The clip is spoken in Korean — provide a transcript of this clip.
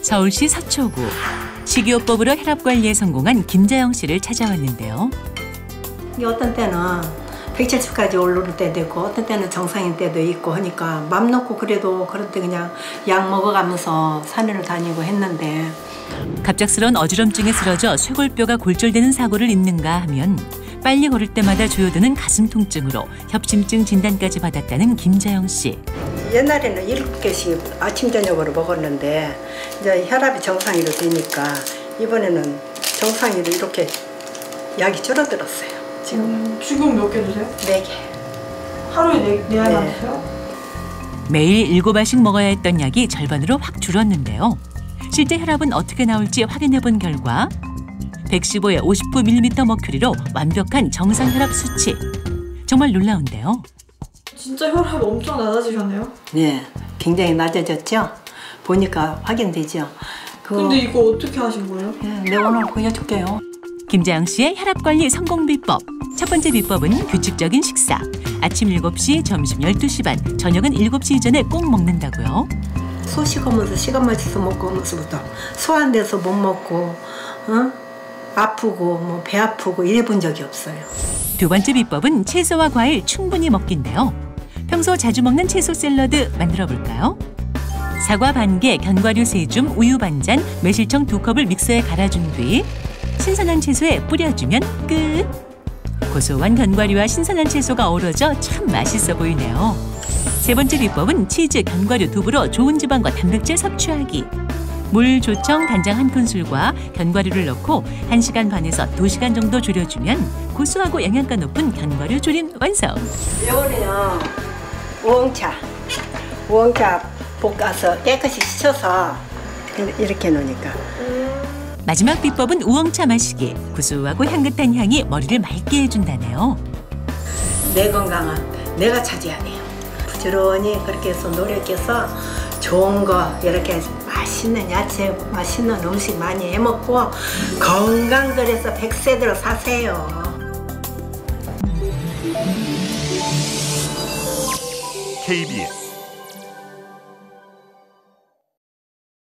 서울시 서초구. 식이요법으로 혈압 관리에 성공한 김자영 씨를 찾아왔는데요. 이게 어떤 때는 170까지 오를 때도 있고 어떤 때는 정상인 때도 있고 하니까 맘 놓고 그래도 그럴 때 그냥 약 먹어가면서 산을 다니고 했는데 갑작스런 어지럼증에 쓰러져 쇄골뼈가 골절되는 사고를 잊는가 하면 빨리 걸을 때마다 조여드는 가슴 통증으로 협심증 진단까지 받았다는 김자영 씨. 옛날에는 7개씩 아침 저녁으로 먹었는데 이제 혈압이 정상으로 되니까 이번에는 정상으로 이렇게 약이 줄어들었어요. 지금 몇 개 드세요? 4개. 하루에 4알만 드세요? 매일 7알씩 먹어야 했던 약이 절반으로 확 줄었는데요. 실제 혈압은 어떻게 나올지 확인해본 결과 115에 59mm 머큐리로 완벽한 정상 혈압 수치. 정말 놀라운데요. 진짜 혈압이 엄청 낮아지셨네요? 네, 굉장히 낮아졌죠? 보니까 확인되죠? 근데 이거 어떻게 하신 거예요? 네, 오늘 보여줄게요. 김자영 씨의 혈압 관리 성공 비법. 첫 번째 비법은 규칙적인 식사. 아침 7시, 점심 12시 반, 저녁은 7시 이전에 꼭 먹는다고요. 소식하면서 시간 맞춰서 먹고 하면서부터 소화돼서 못 먹고 아프고 뭐 배 아프고 이래 본 적이 없어요. 두 번째 비법은 채소와 과일 충분히 먹기인데요. 평소 자주 먹는 채소 샐러드 만들어 볼까요? 사과 반개, 견과류 3줌, 우유 반잔, 매실청 2컵을 믹서에 갈아준 뒤 신선한 채소에 뿌려주면 끝! 고소한 견과류와 신선한 채소가 어우러져 참 맛있어 보이네요. 세 번째 비법은 치즈, 견과류, 두부로 좋은 지방과 단백질 섭취하기. 물, 조청, 간장 1큰술과 견과류를 넣고 1시간 반에서 2시간 정도 졸여주면 고소하고 영양가 높은 견과류 조림 완성! 이거는요, 우엉차 볶아서 깨끗이 씻어서 이렇게 놓으니까. 마지막 비법은 우엉차 마시기. 구수하고 향긋한 향이 머리를 맑게 해준다네요. 내 건강은 내가 차지해야 돼요. 부지런히 그렇게 해서 노력해서 좋은 거 이렇게 맛있는 야채, 맛있는 음식 많이 해먹고 건강들에서 100세대로 사세요. KBS